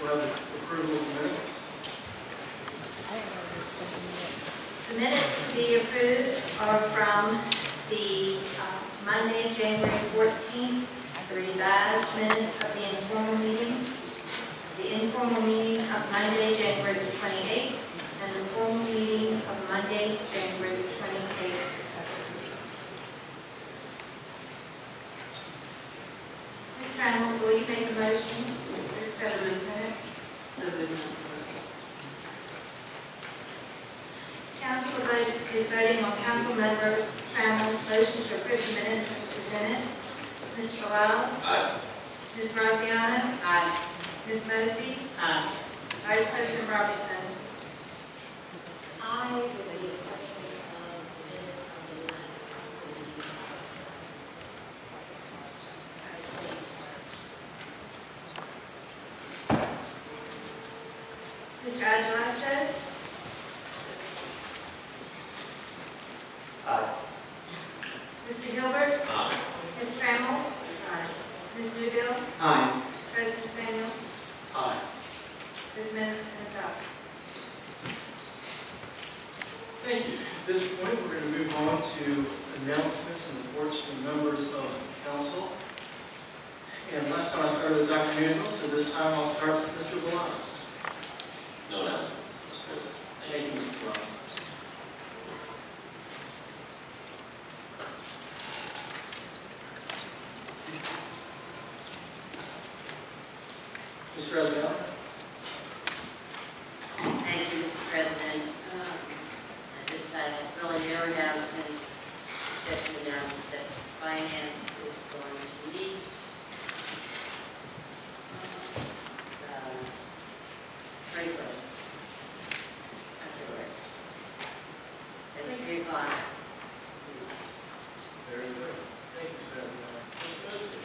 we'll have the approval of the minutes. The minutes to be approved are from the Monday, January 14th, the revised minutes of the informal meeting, the informal meeting of Monday, January the 28th, and the formal meeting of Monday, January the 28th. Ms. Trammell, will you make a motion to accept these minutes? So moved. Council is voting on Councilmember Trammell's motion to approve the minutes as presented. Mr. Beliles? Aye. Ms. Graziano? Aye. Ms. Mosby? Aye. Vice President Robertson? I, with the exception of the minutes of the last council meetings, abstain. Mr. Agelasto? Aye. Mr. Gilbert? Aye. Ms. Trammell? Aye. Ms. Newville? Aye. President Samuels? Aye. Ms. minutes and adopted. Thank you. At this point, we're going to move on to announcements and reports from members of council. And last time I started with Dr. Newville, so this time I'll start with Mr. Beliles. No announcement. Thank you, Mr. Beliles. Mr. Graziano? Thank you, Mr. President. This side, really no announcements, except to announce that finance is going to meet pretty close. Afterward. At 3 o'clock. Very good. Thank you, Mr. Graziano. Ms. Mosby?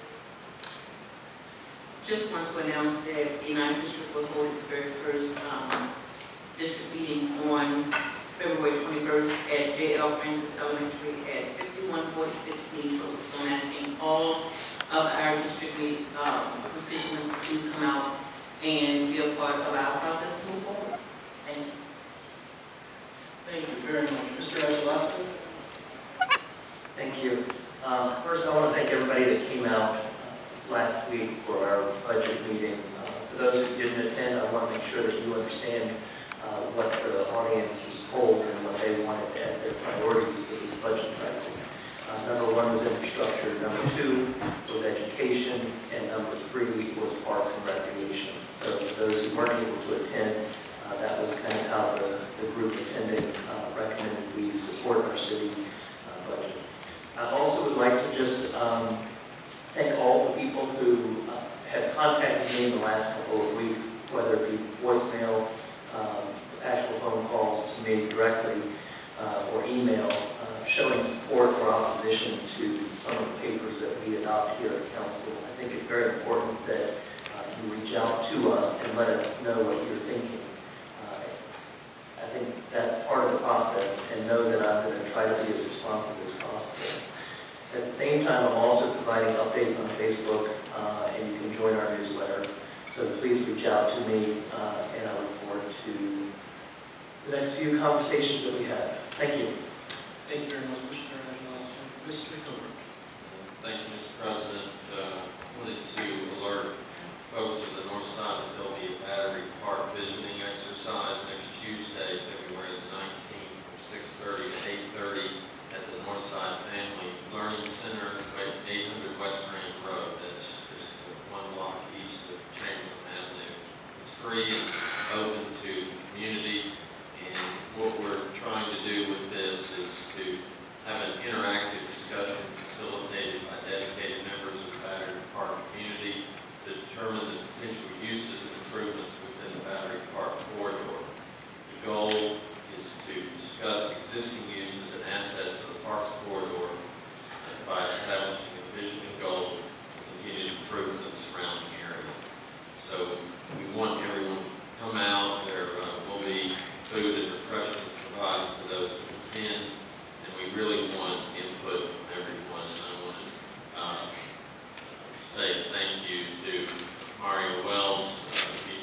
Just want to announce that the 9th District will hold its very first district meeting on February 21st at J.L. Francis Elementary at 5146 Sneed Road. So I'm asking all of our district constituents to please come out and be a part of our process to move forward. Thank you. Thank you very much. Mr. Agelasto? Thank you. First, I want to thank everybody that came out last week for our budget meeting. For those who didn't attend, I want to make sure that you understand what the audience was told and what they wanted as their priorities for this budget cycle. Number 1 was infrastructure, number 2 was education, and number 3 was parks and recreation. So for those who weren't able to attend, that was kind of how the group attending recommended we support our city budget. I also would like to just thank all the people who have contacted me in the last couple of weeks, whether it be voicemail, actual phone calls to me directly, or email, showing support or opposition to some of the papers that we adopt here at council. I think it's very important that you reach out to us and let us know what you're thinking. I think that's part of the process, and know that I'm going to try to be as responsive as possible. At the same time, I'm also providing updates on Facebook, and you can join our newsletter. So please reach out to me, and I look forward to the next few conversations that we have. Thank you. Thank you very much, Mr. Agelasto. Mr. Gilbert? Thank you, Mr. President. I wanted to alert folks of the north side that there'll be a battery park visioning exercise next Tuesday, February the 19th, from 6:30 to 8:30 at the Northside Family Learning Center, 800 West Grand Road. That's just 1 block east of Chamberlain Avenue. It's free and open to the community, and what we're trying to do with this is to have an interactive discussion facilitated by dedicated members of the Battery Park community to determine the potential uses and improvements within the Battery Park corridor. The goal is to discuss existing uses and assets of the Parks corridor by establishing a vision and goal for continued improvement of the surrounding areas. So we want everyone to come out. There will be food and refreshments provided for those that attend, and we really want input from everyone. And I want to say thank you to Mario Wells,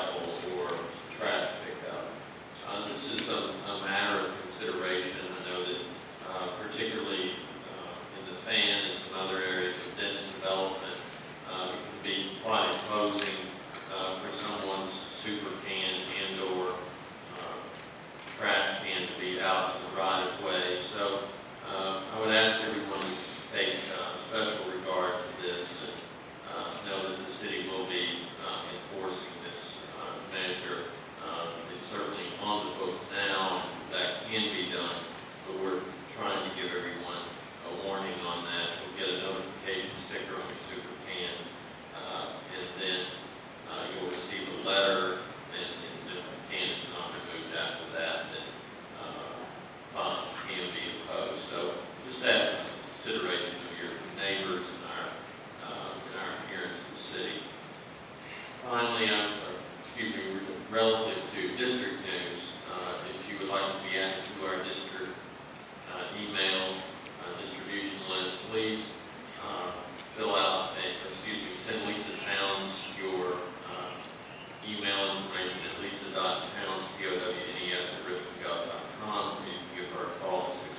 recycle or trash pickup. This is a matter of consideration. I know that particularly in the fan and some other areas of dense development, it can be quite imposing for someone's super can and/or trash can to be out in the right of way. So I would ask everyone to take special regard to this and know that the city will be enforcing this measure. It's certainly on the books now, and that can be done, but we're trying to give everyone a warning on that. You'll get a notification sticker on your super can, and then you'll receive a letter, and if the can is not removed after that, then fines can be imposed. So just ask for some consideration of your neighbors and our appearance in the city. Finally, relative to district news, if you would like to be added to our district email distribution list, please fill out send Lisa Towns your email information at lisa.towns, TOWNES@richmondgov.com. You can give her a call at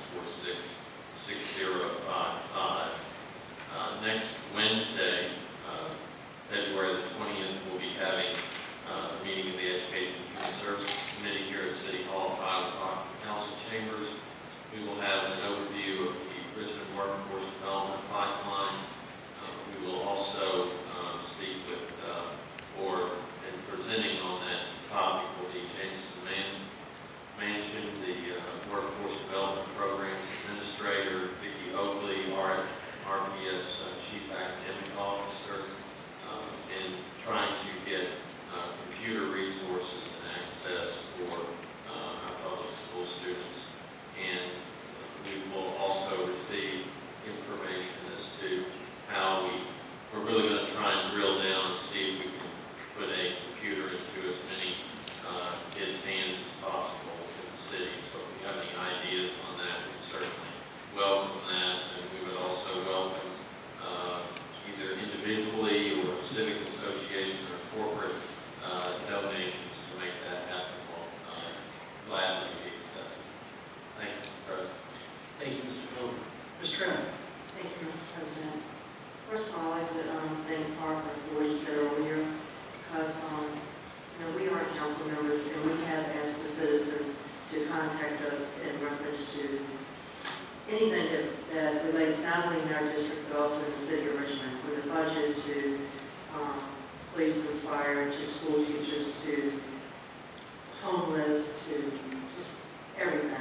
646-6055. Next Wednesday, February the 20th, we'll be having a meeting of the Education and Human Services Committee here at City Hall, 5 o'clock in the council chambers. We will have an overview of the Richmond Workforce Development Pipeline. We will also speak with, and presenting on that topic will be Jameson Mansion, the Workforce Development Programs Administrator, Vicki Oakley, RPS Chief Academic Officer, and trying to get computer resources and access for our public school students. And we will also receive information as to how we're really going to try and drill down and see if we can put a computer into as many kids' hands as possible in the city. So if you have any ideas on that, we certainly welcome that. And we would also welcome either individually or civic association or corporate donations to make that happen. Will gladly be accepted. Thank you, Mr. President. Thank you, Mr. Miller. Ms. Trim. Thank you, Mr. President. First of all, I'd like to thank Parker for what he said earlier, because we are council members and we have asked the citizens to contact us in reference to anything that relates not only in our district but also in the city of Richmond, from the budget to police and fire to school teachers to homeless to just everything.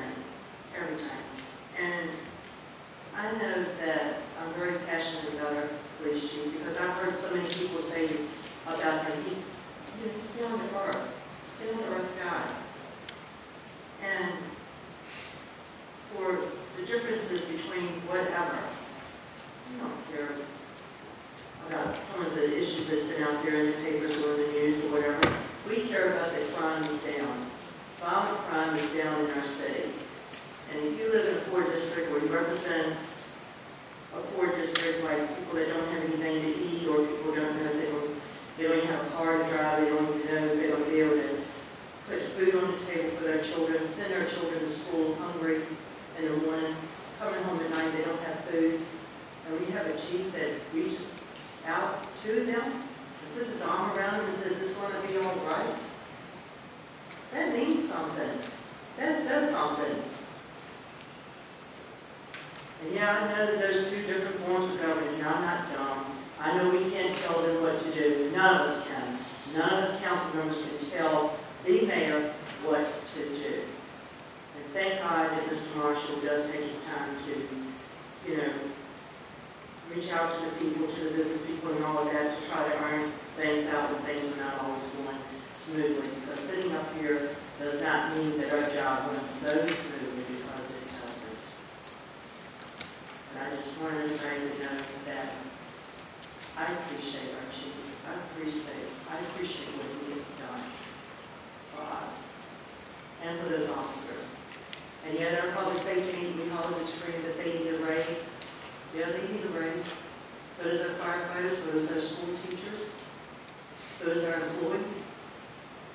And I know that I'm very passionate about our police chief because I've heard so many people say about him, he's down to earth. He's down to earth guy. And for the differences between whatever, I don't care about some of the issues that's been out there in the papers or in the news or whatever. We care about that crime is down. Violent crime is down in our city. And if you live in a poor district or you represent a poor district, like people that don't have anything to eat or people don't know they don't even have a car to drive, they don't even know they don't be able to put food on the table for their children, send their children to school hungry in the mornings, coming home at night, they don't have food. And when you have a chief that reaches out to them, and puts his arm around them and says, "It's going to be all right," that means something. That says something. And yeah, I know that there's two different forms of government. Yeah, I'm not dumb. I know we can't tell them what to do. None of us can. None of us council members can tell the mayor what to do. And thank God that Mr. Marshall does take his time to, reach out to the people, to the business people and all of that to try to iron things out when things are not always going smoothly. Because sitting up here does not mean that our job went so smoothly, because it doesn't. And I just wanted everybody to know that I appreciate our chief. I appreciate what he has done for us and for those officers. And yet our public safety meeting, we holler and scream that they need a raise. Yeah, they need a raise. So does our firefighters, so does our school teachers, so does our employees.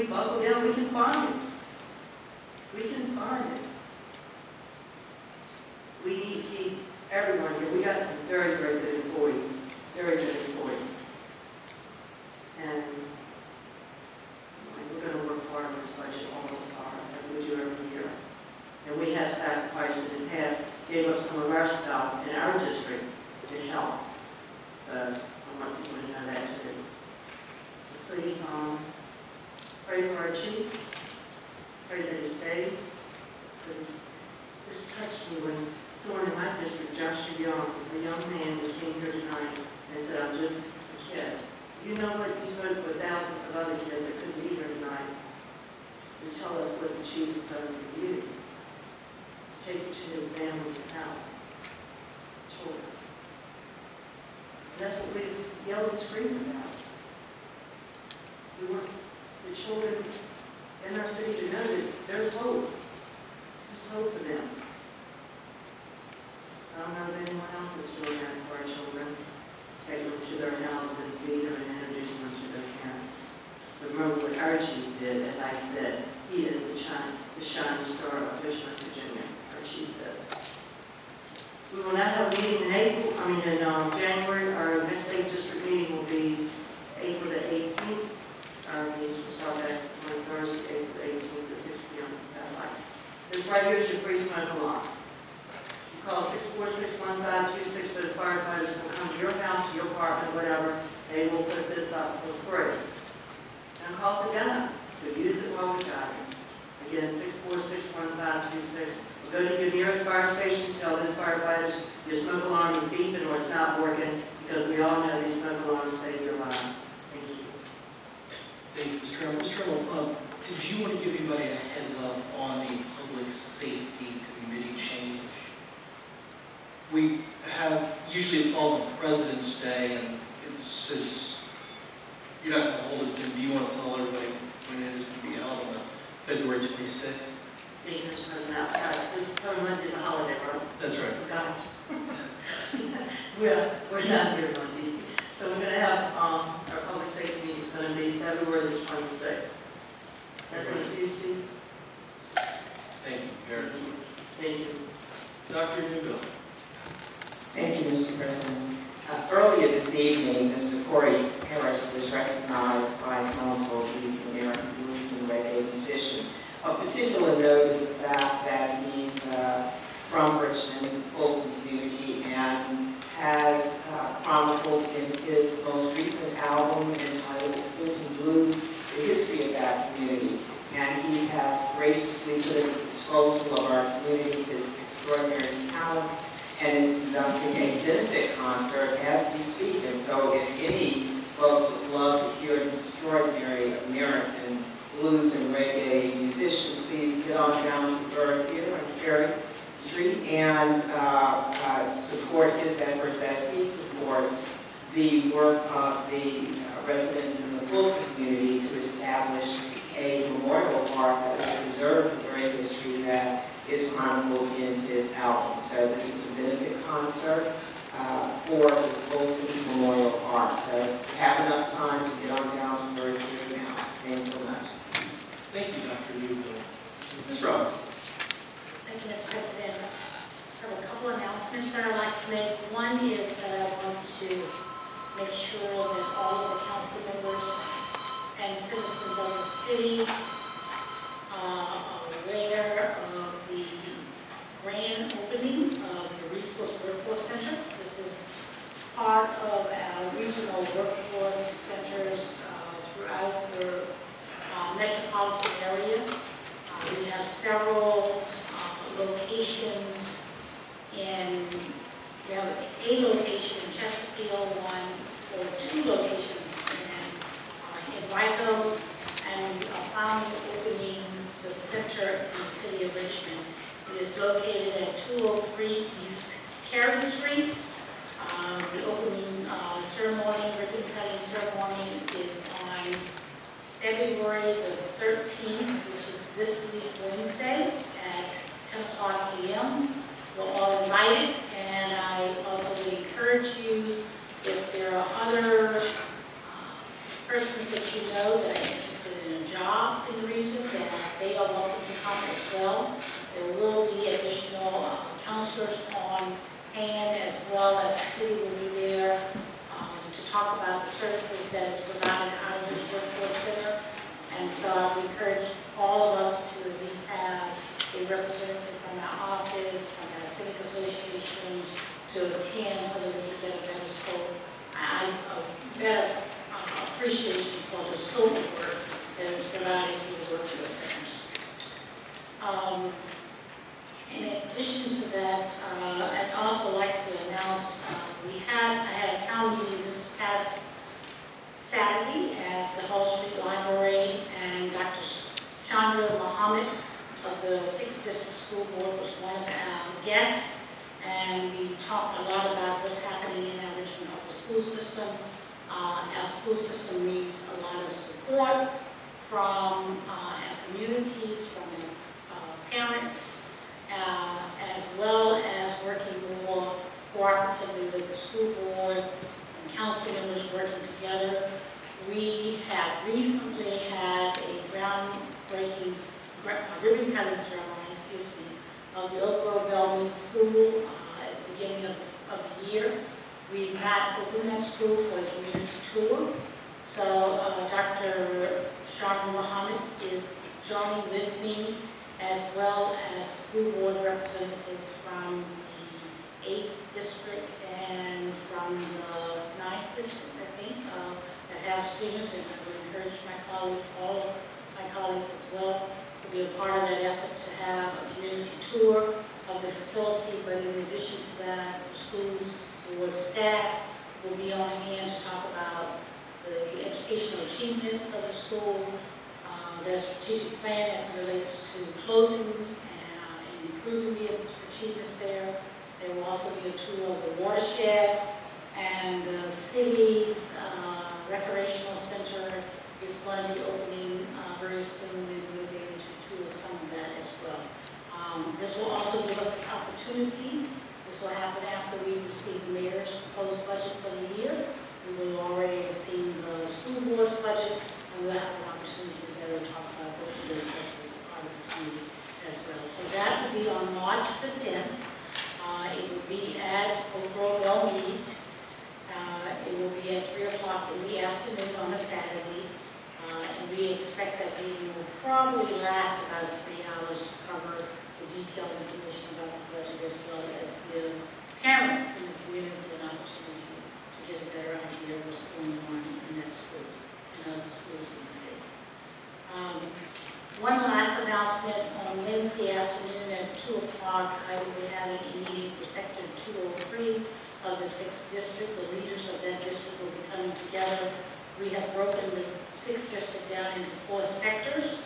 buckle down, we can find it. We can find it. We need to keep everyone here. We got some very, very good employees. Very good employees. And we're going to work hard on this budget, all of us are, like we do every year. And we have sacrificed in the past, gave up some of our stuff in our district to help. So I want people to know that too. So please pray for our chief. Pray that he stays. This touched me when someone in my district, Joshua Young, a young man who came here tonight and said, I'm just a kid. You know what? You spoke for thousands of other kids that couldn't be here tonight to tell us what the chief has done for you. To take you to his family's house. Children. And that's what we yelled and screamed about. We want the children in our city to know that there's hope. There's hope for them. I don't know if anyone else is doing that for our children. Take them to their houses and feed them and introduce them to their parents. So remember what our chief did, as I said, he is the shining star of Richmond, Virginia. Our chief is. We will now have a meeting in January. Our next state district meeting will be April the 18th. Our meetings will start on Thursday, April the 18th at 6 p.m. on Saturday. This right here is your free smoke alarm. You call 646-1526. Those firefighters will come to your house, to your apartment, whatever. They will put this up for free. Don't cost a dime, so use it while we got it. Again, 646-1526. Go to your nearest fire station, tell those firefighters your smoke alarm is beeping or it's not working, because we all know these smoke alarms save your lives. Thank you. Thank you, Mr. Colonel. Mr. Colonel, did you want to give anybody a heads up on the public safety committee change? We have, usually it falls on President's Day, and it's you're not going to hold it, then do you want to tell everybody when it is going to be held on February 26th? Thank you, Mr. President. This coming Monday is a holiday, right? That's right. Forgot. We're not here Monday. So we're going to have our public safety meeting is going to be February the 26th. That's on Tuesday. Thank you, Eric. Thank you. Dr. Newbill. Thank you, Mr. President. Earlier this evening, Mr. Corey Harris was recognized by council. He's an American blues and reggae musician. Of particular note is the fact that he's from Richmond, the Fulton community, and has chronicled in his most recent album entitled Fulton Blues, the history of that community. And he has graciously put at the disposal of our community his extraordinary talents and is conducting a benefit concert as we speak. And so if any folks would love to hear an extraordinary American blues and reggae musician, please get on down to the Burr Theater on Carey Street and support his efforts as he supports the work of the residents in the Fulton community to establish a memorial park that will preserve the very history that is chronicled in his album. So this is a benefit concert for the Fulton Memorial Park. So you have enough time to get on down to Burr Theater now. Thanks so much. Thank you, Dr. Newbill. Ms. Robertson. Thank you, Mr. President. I have a couple announcements that I'd like to make. One is that I want to make sure that all of the council members and citizens of the city are aware of the grand opening of the Resource Workforce Center. This is part of our regional workforce centers throughout the metropolitan area. We have several locations we have a location in Chesterfield, two locations in Rico, and we are finally opening the center in the city of Richmond. It is located at 203 East Carey Street. The opening ceremony, ribbon cutting ceremony, is on February the 13th, which is this week, Wednesday, at 10 o'clock p.m. We're all invited, and I also would encourage you, if there are other persons that let you know that are interested in a job in the region, that they are welcome to come as well. There will be additional counselors on hand, as well as the city will be there to talk about the services that is provided out of this workforce center. And so I would encourage all of us to at least have a representative from our office, from our civic associations, to attend so that we can get a better scope, a better appreciation for the scope of work that is provided through the workforce centers. In addition to that, I'd also like to announce I had a town meeting this past Saturday at the Hall Street Library, and Dr. Chandra Mohammed of the 6th District School Board was one of our guests, and we talked a lot about what's happening in our Richmond public school system. Our school system needs a lot of support from our communities, from parents, as well as working more cooperatively with the school board and council members working together. We have recently had a groundbreaking ribbon cutting ceremony, of the Oak Grove Bellman School at the beginning of the year. We've not opened that school for a community tour. So Dr. Chandra Mohammed is joining with me, as well as school board representatives from the 8th District and from the 9th District, I think, that have students, and I would encourage my colleagues, all of my colleagues as well, to be a part of that effort to have a community tour of the facility. But in addition to that, the school's board staff will be on hand to talk about the educational achievements of the school, their strategic plan as it relates to closing and improving the achievements there. There will also be a tour of the watershed, and the city's recreational center is going to be opening very soon, and we'll be able to tour some of that as well. This will also give us an opportunity. This will happen after we receive the mayor's proposed budget for the year. We will already have seen the school board's budget, and we'll have an opportunity to better talk about both of those budgets as a part of this meeting as well. So that will be on March the 10th. It will be at Oak Grove Bellmead. It will be at 3 o'clock in the afternoon on a Saturday. And we expect that meeting will probably last about 3 hours to cover the detailed information about the budget, as well as the parents in the community an opportunity to get a better idea of what's going on in that school and other schools in the city. One last announcement: on Wednesday afternoon at 2 o'clock, I will be having a meeting for Sector 203 of the 6th District. The leaders of that district will be coming together. We have broken the 6th District down into 4 sectors.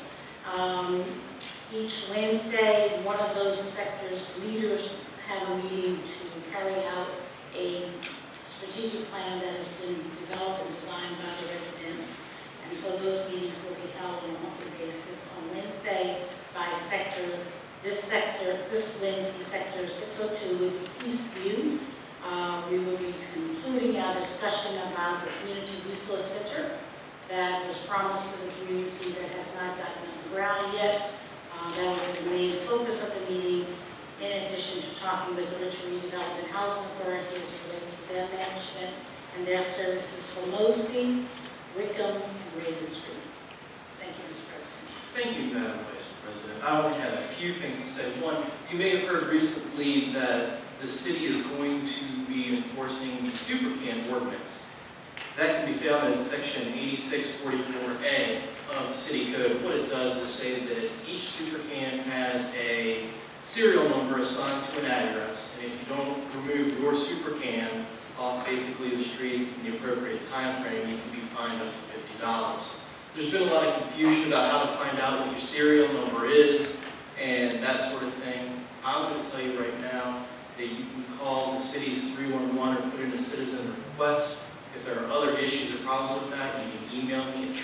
Each Wednesday, one of those sectors' leaders have a meeting to carry out a strategic plan that has been developed and designed by the residents. And so those meetings will be held on a monthly basis. On Wednesday by sector, this Wednesday, sector 602, which is Eastview. We will be concluding our discussion about the Community Resource Center that was promised to the community that has not gotten on the ground yet. That will be the main focus of the meeting, in addition to talking with the Richmond Redevelopment Housing Authority as it relates to their management and their services for Mosby, Wickham, and Raven Street. Thank you, Mr. President. Thank you, Madam Vice President. I only have a few things to say. One, you may have heard recently that the city is going to be enforcing the SuperCan ordinance. That can be found in section 8644A of the city code. What it does is say that each SuperCan has a serial number assigned to an address, and if you don't remove your SuperCan off basically the streets in the appropriate time frame, you can be fined up to $50. There's been a lot of confusion about how to find out what your serial number is and that sort of thing. I'm going to tell you right now that you can call the city's 311 or put in a citizen request. If there are other issues or problems with that, you can email me at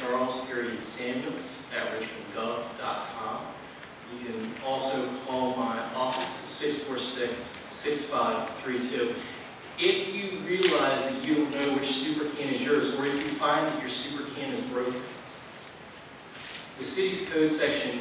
charles.samuels@richmondgov.com. You can also call my office at 646-6532. If you realize that you don't know which super can is yours, or if you find that your super can is broken, the city's code section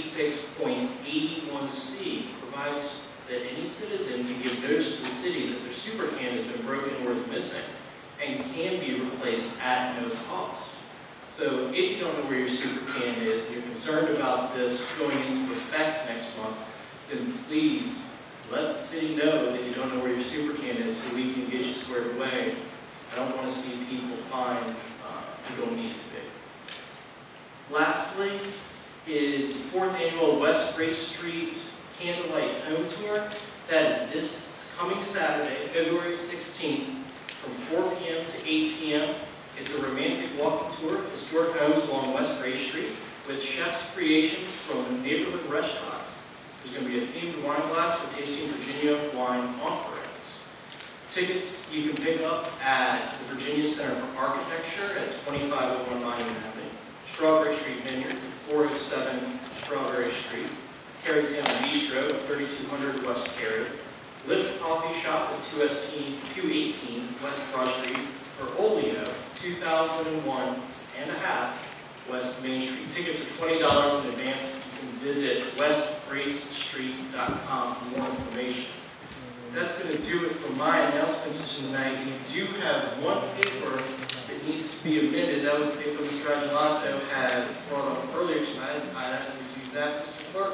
86.81C provides that any citizen can give notice to the city that their super can has been broken or is missing and can be replaced at no cost. So if you don't know where your super can is and you're concerned about this going into effect next month, then please let the city know that you don't know where your super can is so we can get you squared away. I don't want to see people fined who don't need to be. Lastly is the 4th annual West Grace Street Candlelight Home Tour. That is this coming Saturday, February 16th, from 4 p.m. to 8 p.m. It's a romantic walking tour of historic homes along West Grace Street with chefs' creations from neighborhood restaurants. There's going to be a themed wine glass for tasting Virginia wine offerings. Tickets you can pick up at the Virginia Center for Architecture at 2501 Monument Avenue, Strawberry Street Vineyards at 407 Strawberry Street, Carytown Bistro at 3200 West Cary, Lift Coffee Shop at 218 West Broad Street, or Olio 2001 and a half West Main Street. Tickets are $20 in advance. You can visit westgracestreet.com for more information. That's going to do it for my announcements tonight. You do have one paper that needs to be amended. That was the paper Mr. Agelasto had brought up earlier tonight. I'd ask him to do that, Mr. Clerk.